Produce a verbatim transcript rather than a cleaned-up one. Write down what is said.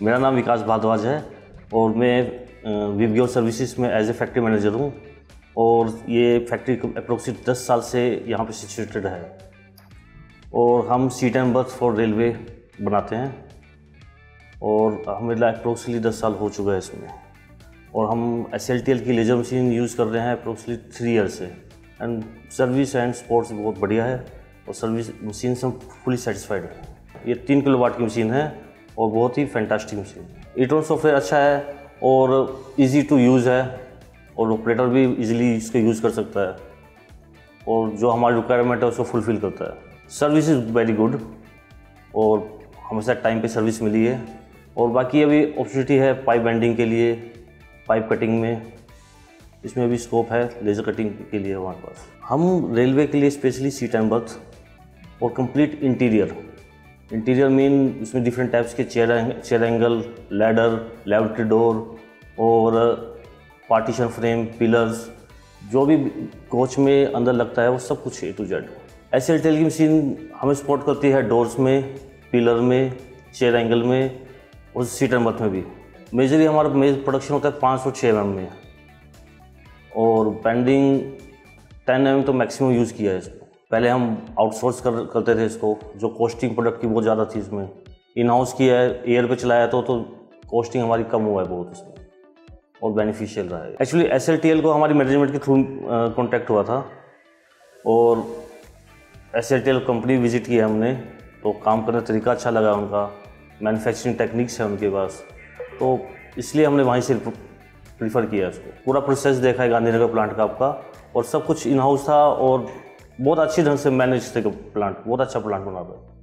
मेरा नाम विकास भारद्वाज है और मैं विवग्योर सर्विसेज में एज ए फैक्ट्री मैनेजर हूँ और ये फैक्ट्री अप्रोक्सीमेट दस साल से यहाँ पे सिचुएटेड है और हम seat and berth for railway बनाते हैं और हमें अप्रोक्सीमेटली दस साल हो चुका है इसमें और हम एस एल टी एल की लेजर मशीन यूज़ कर रहे हैं अप्रोक्सीमेटली थ्री ईयर से एंड सर्विस एंड सपोर्ट्स बहुत बढ़िया है और सर्विस मशीन से हम फुली सेटिस्फाइड हैं। ये तीन किलो वाट की मशीन है और बहुत ही फैंटास्टिक मशीन है। ईट्रोन सॉफ्टवेयर अच्छा है और इजी टू यूज़ है और ऑपरेटर भी इजीली इसको यूज़ कर सकता है और जो हमारी रिक्वायरमेंट है उसको फुलफ़िल करता है। सर्विस इज़ वेरी गुड और हमेशा टाइम पे सर्विस मिली है और बाकी अभी अपॉर्चुनिटी है पाइप बेंडिंग के लिए, पाइप कटिंग में, इसमें भी स्कोप है, लेज़र कटिंग के लिए हमारे पास। हम रेलवे के लिए स्पेशली सीट एंड बर्थ और कंप्लीट इंटीरियर इंटीरियर मीन इसमें डिफरेंट टाइप्स के chair chair angle, ladder, lavatory door और पार्टीशन फ्रेम, पिलर्स, जो भी कोच में अंदर लगता है वो सब कुछ A to Z. S L T L की मशीन हमें सपोर्ट करती है डोर्स में, पिलर में, चेयर एंगल में और सीट एंड बर्थ में भी। मेजरली हमारा मेज प्रोडक्शन होता है पाँच सौ छः एम एम में और बेंडिंग टेन एम एम तो मैक्सिमम यूज़ किया है इसको। पहले हम आउटसोर्स कर करते थे इसको, जो कॉस्टिंग प्रोडक्ट की बहुत ज़्यादा थी इसमें। इन हाउस किया है, एयर पे चलाया तो तो कॉस्टिंग हमारी कम हुआ है बहुत इसमें और बेनिफिशियल रहा है। Actually S L T L को हमारी मैनेजमेंट के थ्रू कॉन्टैक्ट हुआ था और S L T L company visit किया हमने तो काम करने का तरीका अच्छा लगा उनका, मैन्युफैक्चरिंग टेक्निक्स है उनके पास, तो इसलिए हमने वहीं से प्रीफर किया इसको। पूरा प्रोसेस देखा है गांधीनगर प्लांट का आपका और सब कुछ इन हाउस था और बहुत अच्छी ढंग से मैनेज थे प्लांट, बहुत अच्छा प्लांट बना था।